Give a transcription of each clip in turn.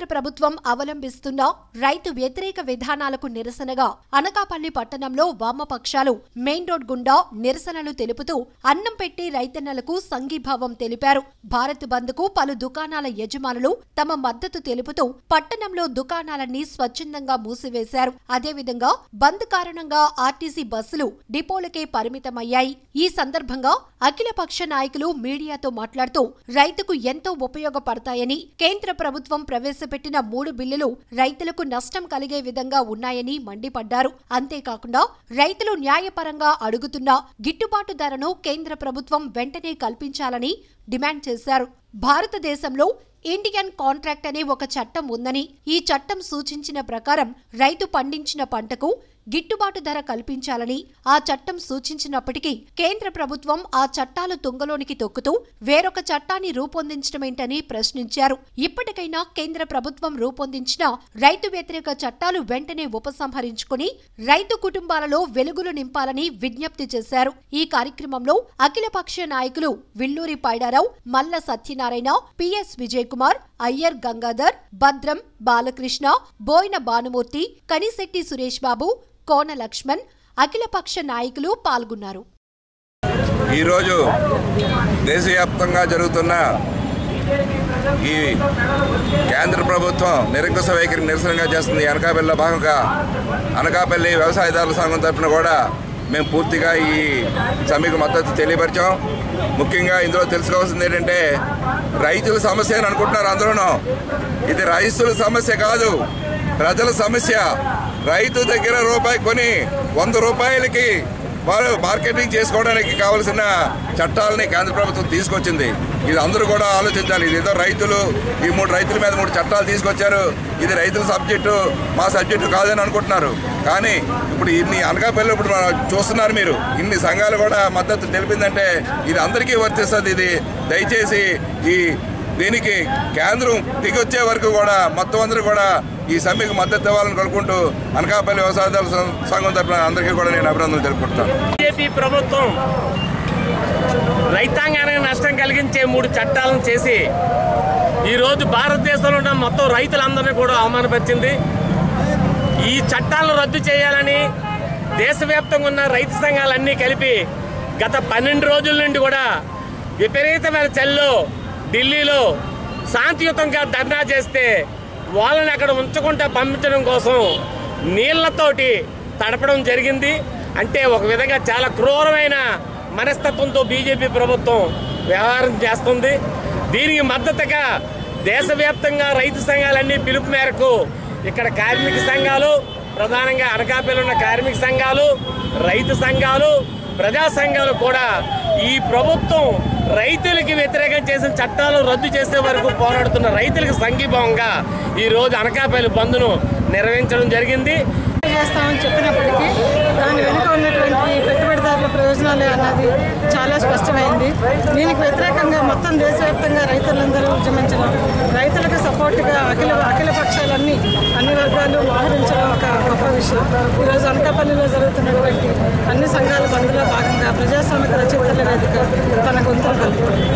ప్రభుత్వం అవలంబిస్తున్న రైతు వ్యతిరేక విధానాలకు నిరసనగా అనకాపల్లి పట్టణంలో వామపక్షాలు మెయిన్ రోడ్ గుండా నిరసనలు తెలుపుతూ అన్నం పెట్టి రైతన్నలకు సంఘీభావం తెలిపారు. భారత్ బంద్ కు పలు దుకాణాల యజమానులు తమ మద్దతు తెలుపుతూ పట్టణంలో దుకాణాలన్నీ స్వచ్ఛందంగా మూసివేశారు. అదేవిధంగా బంద్ కారణంగా ఆర్టీసీ బస్సులు డిపోలకే పరిమితమయ్యాయి. ఈ సందర్భంగా అఖిలపక్ష నాయకులు మీడియాతో మాట్లాడుతూ రైతుకు ఎంతో ఉపయోగపడతాయని, కేంద్ర ప్రభుత్వం ప్రవేశపెట్టిన 3 బిల్లులు రైతులకు నష్టం కలిగే విధంగా ఉన్నాయని మండిపడ్డారు. అంతేకాకుండా రైతులు న్యాయపరంగా అడుగుతున్న గిట్టుబాటు ధరను కేంద్ర ప్రభుత్వం వెంటనే కల్పించాలని డిమాండ్ చేశారు. భారతదేశంలో ఇండియన్ కాంట్రాక్ట్ అనే ఒక చట్టం ఉందని, ఈ చట్టం సూచించిన ప్రకారం రైతు పండించిన పంటకు గిట్టుబాటు ధర కల్పించాలని ఆ చట్టం సూచించినప్పటికీ కేంద్ర ప్రభుత్వం ఆ చట్టాలు తుంగలోనికి తొక్కుతూ వేరొక చట్టాన్ని రూపొందించడమేంటని ప్రశ్నించారు. ఇప్పటికైనా కేంద్ర ప్రభుత్వం రూపొందించిన రైతు వ్యతిరేక చట్టాలు వెంటనే ఉపసంహరించుకుని రైతు కుటుంబాలలో వెలుగులు నింపాలని విజ్ఞప్తి చేశారు. ఈ కార్యక్రమంలో అఖిలపక్ష నాయకులు విల్లూరి పైడారావు, మల్ల సత్యనారాయణ, పిఎస్ విజయ్ కుమార్, అయ్యర్ గంగాధర్, భద్రం, బాలకృష్ణ, బోయిన భానుమూర్తి, కనిశెట్టి సురేష్ బాబు, కోన లక్ష్మణ్, అఖిలపక్ష నాయకులు పాల్గొన్నారు. ఈరోజు దేశవ్యాప్తంగా జరుగుతున్న ఈ కేంద్ర ప్రభుత్వం నిరంకుశ వైఖరి నిరసనగా చేస్తుంది. అనకాపల్లిలో భాగంగా అనకాపల్లి వ్యవసాయదారుల సంఘం తరఫున కూడా మేము పూర్తిగా ఈ సమ్మెకు మద్దతు తెలియపరిచాం. ముఖ్యంగా ఇందులో తెలుసుకోవాల్సింది ఏంటంటే, రైతుల సమస్య అని అనుకుంటున్నారు అందరూనూ. ఇది రైతుల సమస్య కాదు, ప్రజల సమస్య. రైతు దగ్గర రూపాయి కొని 100 రూపాయలకి వారు మార్కెటింగ్ చేసుకోవడానికి కావాల్సిన చట్టాలని కేంద్ర ప్రభుత్వం తీసుకొచ్చింది. ఇది అందరూ కూడా ఆలోచించాలి. ఇదేదో రైతులు ఈ 3 రైతుల మీద 3 చట్టాలు తీసుకొచ్చారు, ఇది రైతుల సబ్జెక్టు మా సబ్జెక్టు కాదని అనుకుంటున్నారు. కానీ ఇప్పుడు ఇన్ని అనకాపల్లి ఇప్పుడు చూస్తున్నారు మీరు, ఇన్ని సంఘాలు కూడా మద్దతు తెలిపిందంటే ఇది అందరికీ వర్తిస్తుంది. ఇది దయచేసి దీనికి కేంద్రం దిగొచ్చే వరకు కూడా మొత్తం అందరూ కూడా ఈ సమ్మెకు మద్దతు ఇవ్వాలని కోరుకుంటూ అనకాపల్లి వ్యవసాయదారుల సంఘం తరఫున అందరికీ కూడా నేను అభినందనలు తెలుపుకుంటాను. బీజేపీ ప్రభుత్వం రైతాంగానికి నష్టం కలిగించే 3 చట్టాలను చేసి ఈరోజు భారతదేశంలో ఉన్న మొత్తం రైతులందరినీ కూడా అవమానపరిచింది. ఈ చట్టాలను రద్దు చేయాలని దేశవ్యాప్తంగా ఉన్న రైతు సంఘాలన్నీ కలిపి గత 12 రోజుల నుండి కూడా విపరీతమైన చలిలో ఢిల్లీలో శాంతియుతంగా ధర్నా చేస్తే వాళ్ళని అక్కడ ఉంచకుండా పంపించడం కోసం నీళ్లతోటి తడపడం జరిగింది. అంటే ఒక విధంగా చాలా క్రూరమైన మనస్తత్వంతో బీజేపీ ప్రభుత్వం వ్యవహారం చేస్తుంది. దీనికి మద్దతుగా దేశవ్యాప్తంగా రైతు సంఘాలన్నీ పిలుపు మేరకు ఇక్కడ కార్మిక సంఘాలు, ప్రధానంగా అనకాపల్లి ఉన్న కార్మిక సంఘాలు, రైతు సంఘాలు, ప్రజా సంఘాలు కూడా ఈ ప్రభుత్వం రైతులకి వ్యతిరేకం చేసిన చట్టాలు రద్దు చేసే వరకు పోరాడుతున్న రైతులకు సంఘీభావంగా ఈరోజు అనకాపల్లి బంద్ను నిర్వహించడం జరిగింది. చేస్తామని చెప్పినప్పటికీ దాని వెనుక ఉన్నటువంటి పెట్టుబడిదారుల ప్రయోజనాలే అన్నది చాలా స్పష్టమైంది. దీనికి వ్యతిరేకంగా మొత్తం దేశవ్యాప్తంగా రైతులందరూ ఉద్యమించడం, రైతులకు సపోర్టుగా అఖిల పక్షాలన్నీ అన్ని వర్గాలు మోహరించడం ఒక గొప్ప విషయం. ఈరోజు అనకాపల్లిలో జరుగుతున్నటువంటి అన్ని సంఘాల బంద్లో భాగంగా ప్రజాస్వామిక రచయితల వేదిక తన గొంతును కలుపుతుంది.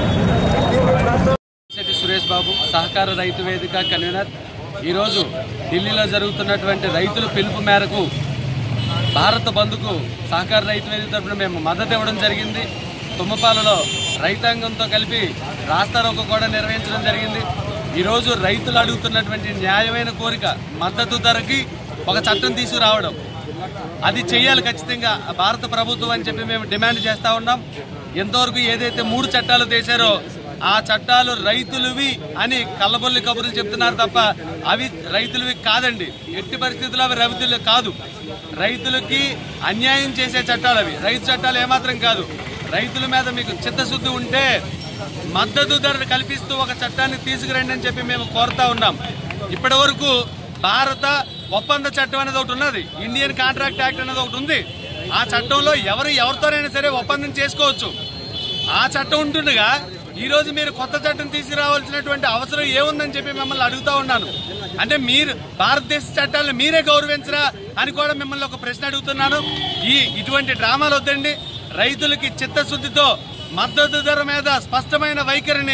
సురేష్ బాబు, సహకార రైతు వేదిక కన్వీనర్. ఈరోజు ఢిల్లీలో జరుగుతున్నటువంటి రైతుల పిలుపు మేరకు భారత బంద్కు సహకార రైతు వేదిక తరఫున మేము మద్దతు ఇవ్వడం జరిగింది. తుమ్మపాలలో రైతాంగంతో కలిపి రాస్తారోకో కూడా నిర్వహించడం జరిగింది. ఈరోజు రైతులు అడుగుతున్నటువంటి న్యాయమైన కోరిక మద్దతు ధరకి ఒక చట్టం తీసుకురావడం, అది చేయాలి ఖచ్చితంగా భారత ప్రభుత్వం అని చెప్పి మేము డిమాండ్ చేస్తూ ఉన్నాం. ఎంతవరకు ఏదైతే 3 చట్టాలు చేశారో ఆ చట్టాలు రైతులవి అని కళ్ళబొల్లి కబుర్లు చెప్తున్నారు తప్ప అవి రైతులవి కాదండి. ఎట్టి పరిస్థితుల్లో అవి రైతులు కాదు, రైతులకి అన్యాయం చేసే చట్టాలు అవి. రైతు చట్టాలు ఏమాత్రం కాదు. రైతుల మీద మీకు చిత్తశుద్ధి ఉంటే మద్దతు ధర కల్పిస్తూ ఒక చట్టాన్ని తీసుకురండి అని చెప్పి మేము కోరుతా ఉన్నాం. ఇప్పటి వరకు భారత ఒప్పంద చట్టం అనేది ఒకటి ఉన్నది, ఇండియన్ కాంట్రాక్ట్ యాక్ట్ అనేది ఒకటి ఉంది. ఆ చట్టంలో ఎవరితోనైనా సరే ఒప్పందం చేసుకోవచ్చు. ఆ చట్టం ఉంటుండగా ఈరోజు మీరు కొత్త చట్టం తీసుకురావాల్సినటువంటి అవసరం ఏముందని చెప్పి మిమ్మల్ని అడుగుతా ఉన్నాను. అంటే మీరు భారతదేశ చట్టాలను మీరే గౌరవించరా అని కూడా మిమ్మల్ని ఒక ప్రశ్న అడుగుతున్నాను. ఇటువంటి డ్రామాలు వద్దండి. రైతులకి చిత్తశుద్ధితో మద్దతు ధర మీద స్పష్టమైన వైఖరిని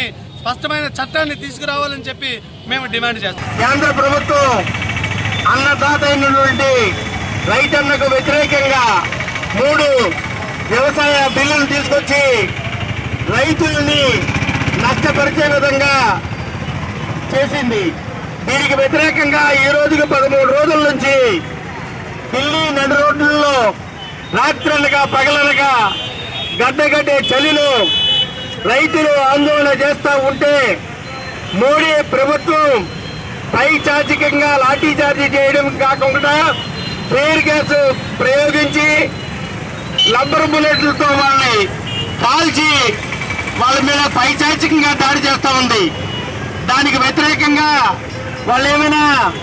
స్పష్టమైన చట్టాన్ని తీసుకురావాలని చెప్పి మేము డిమాండ్ చేస్తాం. కేంద్ర ప్రభుత్వం అన్నదాత అయినటువంటి రైతన్నకు వ్యతిరేకంగా 3 వ్యవసాయ బిల్లులు తీసుకొచ్చి రైతుల్ని నష్టపరిచే విధంగా చేసింది. దీనికి వ్యతిరేకంగా ఈ రోజుకి 13 రోజుల నుంచి ఢిల్లీ నడి రోడ్లలో రాత్రనగా పగలనగా గడ్డగడ్డే చలిలో రైతులు ఆందోళన చేస్తూ ఉంటే మోడీ ప్రభుత్వం పైచాచికంగా లాఠీ చార్జీ చేయడం కాకుండా ఫెయిర్ గ్యాస్ ప్రయోగించి రబ్బర్ బుల్లెట్లతో వాళ్ళని కాల్చి వాళ్ళ మీద పైచాచికంగా దాడి చేస్తూ ఉంది. దానికి వ్యతిరేకంగా వాళ్ళు ఏమైనా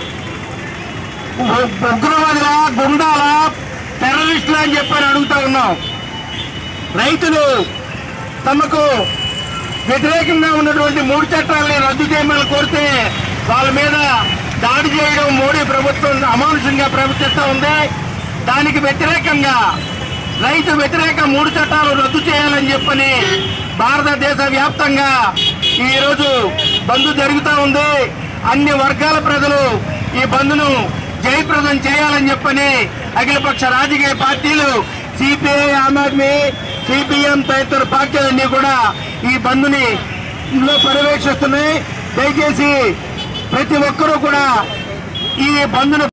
ఉగ్రవాదుల గుండాల టెర్రరిస్టులు అని చెప్పని అడుగుతా ఉన్నాం. రైతులు తమకు వ్యతిరేకంగా ఉన్నటువంటి 3 చట్టాలని రద్దు చేయమని కోరితే వాళ్ళ మీద దాడి చేయడం మోడీ ప్రభుత్వం అమానుషంగా ప్రవర్తిస్తూ ఉంది. దానికి వ్యతిరేకంగా రైతు వ్యతిరేక 3 చట్టాలు రద్దు చేయాలని చెప్పని భారతదేశ వ్యాప్తంగా ఈరోజు బంద్ జరుగుతూ ఉంది. అన్ని వర్గాల ప్రజలు ఈ బంద్ను జయప్రదం చేయాలని చెప్పని అఖిలపక్ష రాజకీయ పార్టీలు సిపిఐ, ఆమ్ ఆద్మీ, సిపిఎం తదితర పార్టీలన్నీ కూడా ఈ బంద్ని పర్యవేక్షిస్తున్నాయి. దయచేసి ప్రతి ఒక్కరూ కూడా ఈ బంద్ను